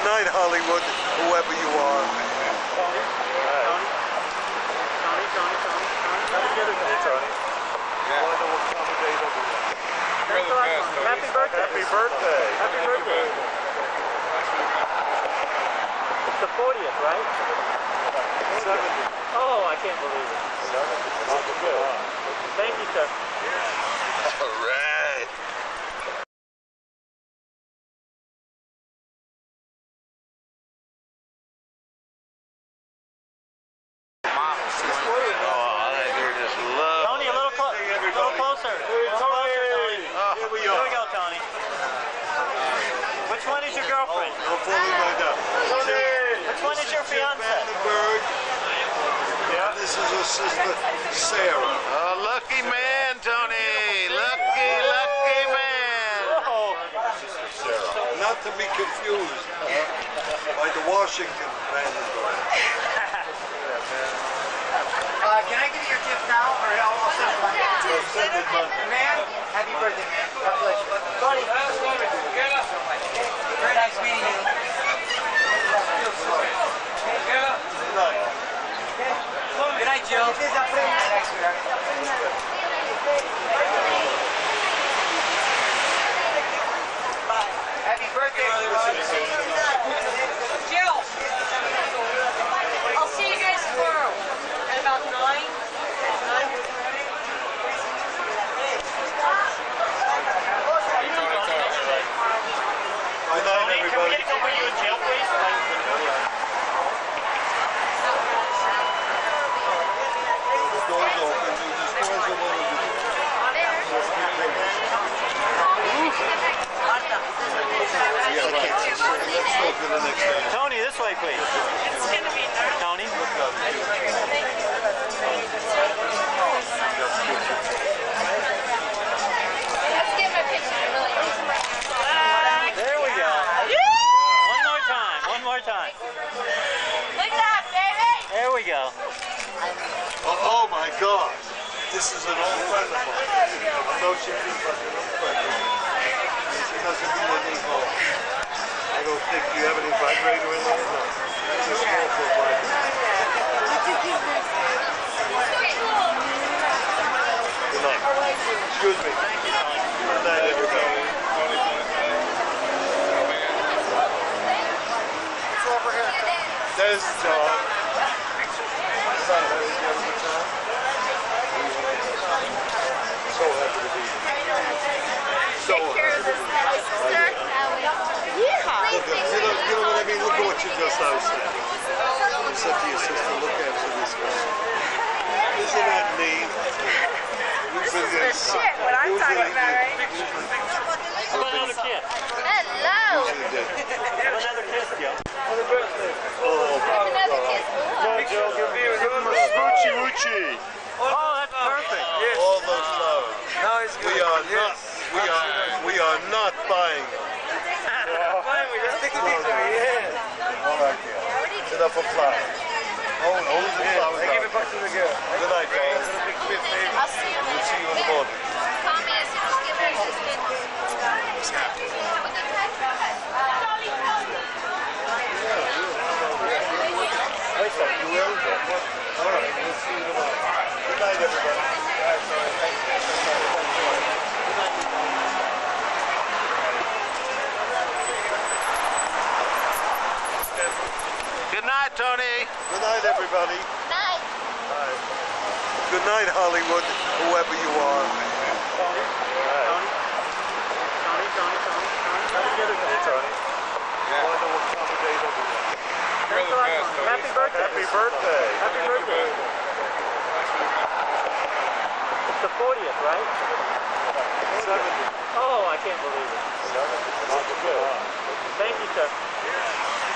Good night, Hollywood, whoever you are. Tony. You want to know what time of day it is? You're the best, Tony. Happy birthday. Happy birthday. Happy birthday. It's the 40th, right? 70. Oh, I can't believe it. 70. Thank you, sir. All right. Tony, a little closer. Tony. Here we Here are. we go, Tony. Which one is your girlfriend? Before we find out. Which one is your fiance? Yeah. This is her sister, Sarah. Oh, lucky man, Tony. Lucky man. Oh. Sister Sarah. Not to be confused by the Washington Vandenberg. Can I give you your gift now, or I'll send it Monday? Man, happy birthday, man. God bless you. Buddy. Very nice meeting you. Good night, Jill. Thanks, sweetheart. Happy birthday, Jill, I'll see you guys tomorrow at about 9. Good night, Tony, can we everybody. get to go put you in jail, please? The door's open. You just close the window. Let's go to the next day. Tony, this way, please. It's going to be nice. Tony. Let's get my picture. There we go. One more time. Look at that, baby. There we go. Oh my God. This is an old friend of mine. I know she feels like an old friend of mine. She doesn't need any help. I don't think you have any vibrator in there. No. It's a small for vibrator. Good night. Excuse me. Good night, everybody. There's John. So happy to be here. So happy to be here. You know what I mean? Look at what you just now said. You said to your sister, look after this guy. Isn't that neat? Shit, what I'm talking about, right? How about another kiss? Hello. Have another kiss, Joe. Oh, Another kiss. Smoochie Woochie. Oh, that's perfect. All those flowers. We are not buying them. All right, yeah. Enough of flowers. Oh, who's the flowers? Good night, guys. I'll see you We'll later. see you in the morning. Call me as soon as you get back to the Have a good time. You will? All right, we'll see you tomorrow. Good night, everybody. Good night, Tony. Good night, everybody. Night. Good night, Hollywood, whoever you are. You want to know what time of day it is? You're the best, Tony. Happy birthday. Happy birthday. Happy birthday. It's the 40th, right? 70. Oh, I can't believe it. Thank you, sir.